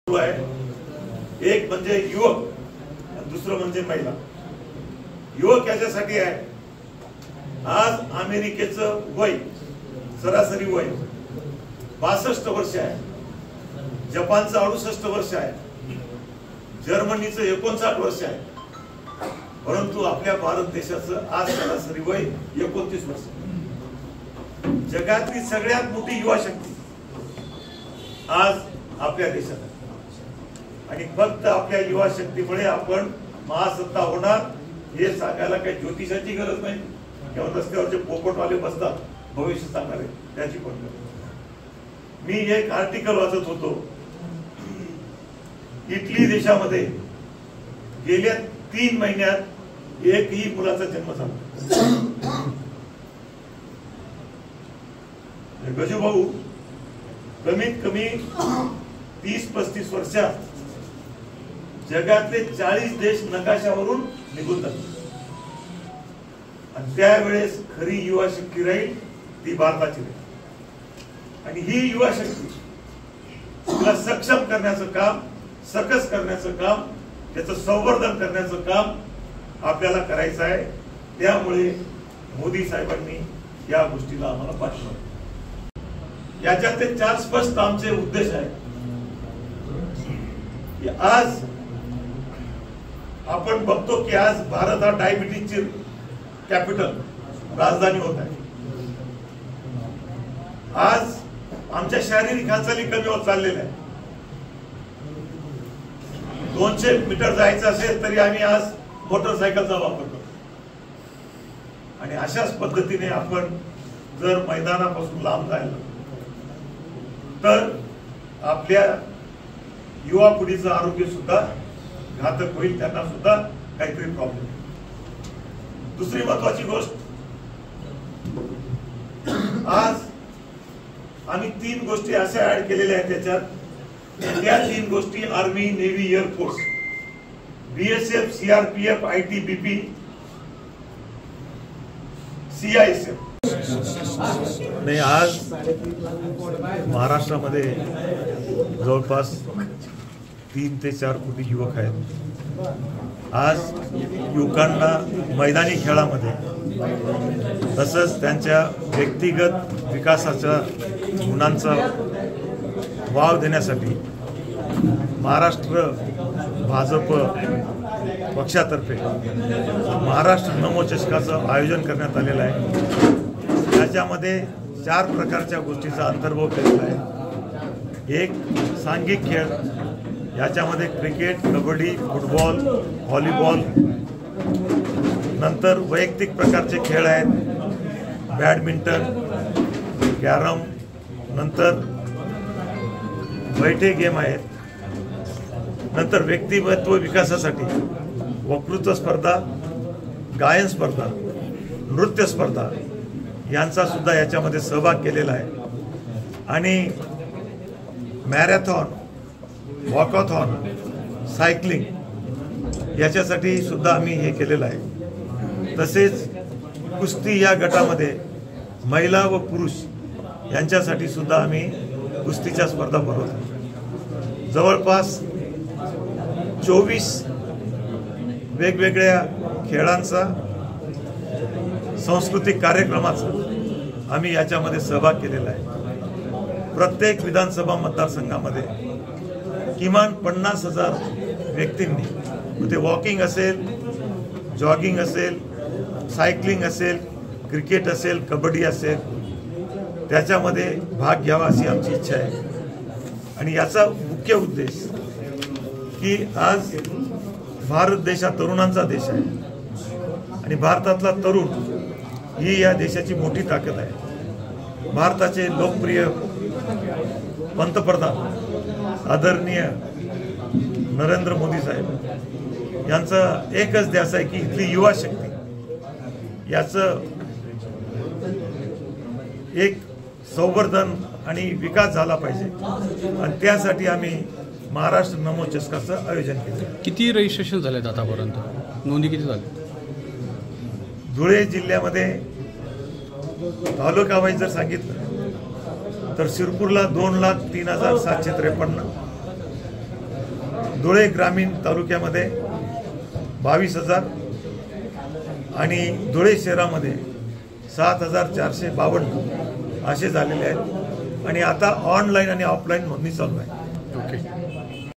आहे। एक म्हणजे युवक, दुसरं म्हणजे महिला। युवक याच्यासाठी आहे, आज अमेरिकेचं वय सरासरी वय 62 वर्ष आहे, जपानचं 68 वर्ष आहे, जर्मनीचं 59 वर्ष आहे, परंतु आपल्या भारत देशाचं आज सरासरी वय 29 वर्ष। जगातली सगळ्यात मोठी युवा शक्ती आज आपल्या देशात आहे आणि फक्त आपल्या युवा शक्तीमुळे आपण महासत्ता होणार हे सांगायला काही ज्योतिषाची गरज नाही किंवा रस्त्यावरचे पोपटवाले बसतात भविष्य सांगणारे त्याची पण गरज। मी एक आर्टिकल वाचत होतो, इटली देशामध्ये गेल्या 3 महिन्यात एकही मुलाचा जन्म झाला। गजू भाऊ कमीत कमी 30-35 वर्षात जगातले 40 देश नकाशावरून निघून जातात आणि त्यावेळेस खरी युवा शक्ती राहील ती भारताची राहील आणि ही युवा शक्ती तिला सक्षम करण्याचं काम, सकस करण्याचं काम, त्याचं संवर्धन करण्याचं काम आपल्याला करायचं आहे। त्यामुळे मोदी साहेबांनी या गोष्टीला आम्हाला पाठवलं। याच्यात 4 स्पष्ट आमचे उद्देश आहेत। आज आपण बघतो की आज भारत हा डायबिटीजची कॅपिटल राजधानी होत आहे। आज आमच्या शारीरिक हालचाली कमी होत चाललेल्या आहे। 200 मीटर जायचं असेल तरी आम्ही आज मोटरसायकलचा वापर करतो आणि अशाच पद्धतीने आपण जर मैदानापासून लांब जायला तर आपल्या युवा पिढीचं आरोग्य सुद्धा घातक होईल, त्यांना सुद्धा काहीतरी प्रॉब्लेम। दुसरी महत्वाची गोष्ट, आज आम्ही 3 गोष्टी अशा ऍड केलेल्या आहेत त्याच्यात। त्या 3 गोष्टी army, navy, air force, BSF, CRPF, ITBP, CISF. नाही, आज महाराष्ट्रामध्ये जवळपास 3 ते 4 कोटी युवक आहेत। आज युवकांना मैदानी खेळामध्ये तसंच त्यांच्या व्यक्तिगत विकासाच्या गुणांचा वाव देण्यासाठी महाराष्ट्र भाजप पक्षातर्फे महाराष्ट्र नमो चषकाचं आयोजन करण्यात आलेलं आहे। त्याच्यामध्ये 4 प्रकारच्या गोष्टीचा अंतर्भाव केलेला आहे। एक सांघिक खेळ, याच्यामध्ये क्रिकेट, कबड्डी, फुटबॉल, व्हॉलीबॉल, नंतर वैयक्तिक प्रकारचे खेळ आहेत, बॅडमिंटन, कॅरम, नंतर बैठे गेम आहेत, नंतर व्यक्तिमत्व विकासासाठी वक्तृत्व स्पर्धा, गायन स्पर्धा, नृत्य स्पर्धा यांचा सुद्धा याच्यामध्ये सहभाग केलेला आहे आणि मॅरेथॉन, वॉकॅथॉन, सायकलिंग याच्यासाठी सुद्धा आम्ही हे केलेलं आहे। तसेच कुस्ती या गटामध्ये महिला व पुरुष यांच्यासाठी सुद्धा आम्ही कुस्तीच्या स्पर्धा भरवतो। जवळपास 24 वेगवेगळ्या खेळांचा, सांस्कृतिक कार्यक्रमाचा आम्ही याच्यामध्ये सहभाग केलेला आहे। प्रत्येक विधानसभा मतदारसंघामध्ये किमान 50,000 व्यक्तींनी, ते वॉकिंग असेल, जॉगिंग असेल, सायकलिंग असेल, क्रिकेट असेल, कबड्डी असेल, त्याच्यामध्ये भाग घ्यावा अशी आमची इच्छा आहे। आणि याचा मुख्य उद्देश की आज भारत देश हा तरुणांचा देश आहे आणि भारतातला तरुण ही या देशाची मोठी ताकद आहे। भारताचे लोकप्रिय पंतप्रधान आदरणीय नरेंद्र मोदी साहेब यांचा एकच ध्यास आहे की इथली युवा शक्ती याचं एक संवर्धन आणि विकास झाला पाहिजे आणि त्यासाठी आम्ही महाराष्ट्र नमो चषकाचं आयोजन केलं। किती रजिस्ट्रेशन झालेत आतापर्यंत, नोंदी किती झाली? धुळे जिल्ह्यामध्ये तालुका वाईज जर सांगितलं तर शिरपूरला 2,03,753, धुळे ग्रामीण तालुक्यामध्ये 22,000 आणि धुळे शहरामध्ये 7,452 असे झालेले आहेत आणि आता ऑनलाईन आणि ऑफलाईन नोंदणी चालू आहे.